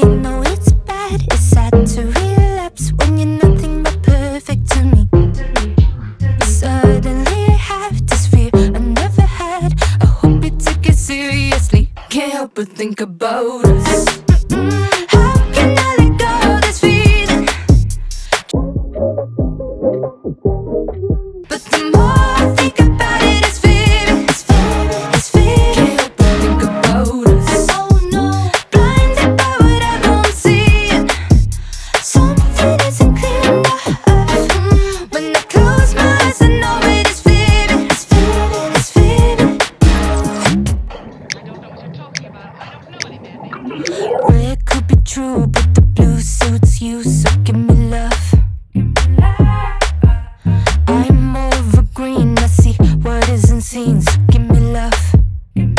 know it's bad, it's sad to relapse when you're nothing but perfect to me. Suddenly I have this fear I never had. I hope you take it seriously. Can't help but think about us. How can I let go of this feeling? But the more I think about it, it's fading, it's fading, it's fading. Can't help but think about us. Oh no, blinded by whatever I'm seeing. Something isn't clear enough. When I close my eyes, I know it is fading, it's fading, it's fading. Red could be true, but the blue suits you, so give me love. I'm more of a green, I see what isn't seen, so give me love. You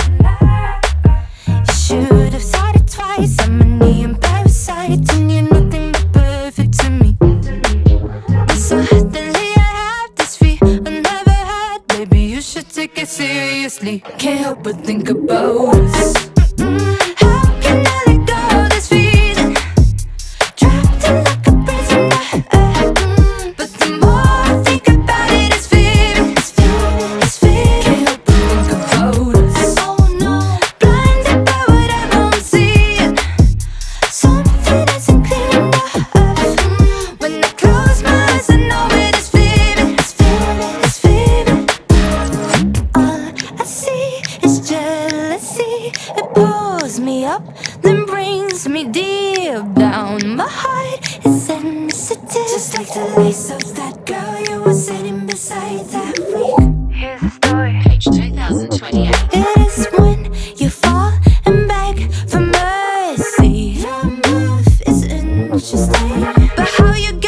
should have thought it twice, I'm a neon parasite, and you're nothing but perfect to me. Suddenly I have this fear I never had. Baby, you should take it seriously. Can't help but think about us. How can I let go of this feeling? Trapped in like a prisoner. But the more I think about it, it's fading, it's fading, it's fading. Can't help but think about us. Oh no, blinded by whatever I'm seeing. Something isn't clear enough. When I close my eyes, I know it is fading, it's fading, it's fading. All I see is jealousy. It pulls me up, then brings me deep down. My heart is sensitive, just like the lace of that girl you were sitting beside that week. Here's the story. Page 2028. It is when you fall and beg for mercy. Your move is interesting, but how you